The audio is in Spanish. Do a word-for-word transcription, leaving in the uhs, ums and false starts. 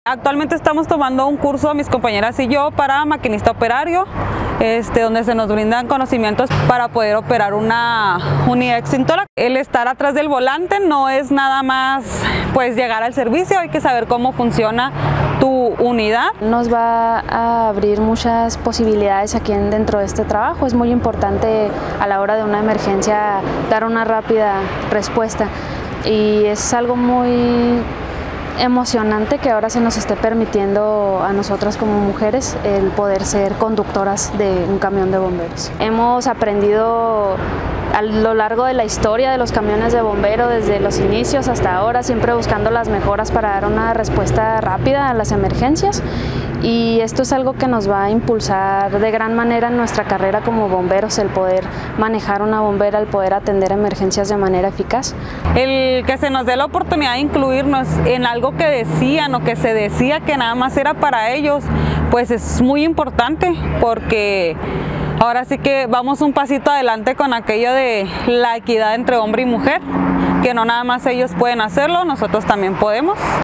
Actualmente estamos tomando un curso, mis compañeras y yo, para maquinista operario, este, donde se nos brindan conocimientos para poder operar una unidad extintora. El estar atrás del volante no es nada más pues llegar al servicio, hay que saber cómo funciona tu unidad. Nos va a abrir muchas posibilidades aquí dentro de este trabajo. Es muy importante a la hora de una emergencia dar una rápida respuesta y es algo muy emocionante que ahora se nos esté permitiendo a nosotras como mujeres el poder ser conductoras de un camión de bomberos. Hemos aprendido a lo largo de la historia de los camiones de bombero, desde los inicios hasta ahora, siempre buscando las mejoras para dar una respuesta rápida a las emergencias, y esto es algo que nos va a impulsar de gran manera en nuestra carrera como bomberos, el poder manejar una bombera, el poder atender emergencias de manera eficaz. El que se nos dé la oportunidad de incluirnos en algo que decían o que se decía que nada más era para ellos, pues es muy importante, porque ahora sí que vamos un pasito adelante con aquello de la equidad entre hombre y mujer, que no nada más ellos pueden hacerlo, nosotros también podemos.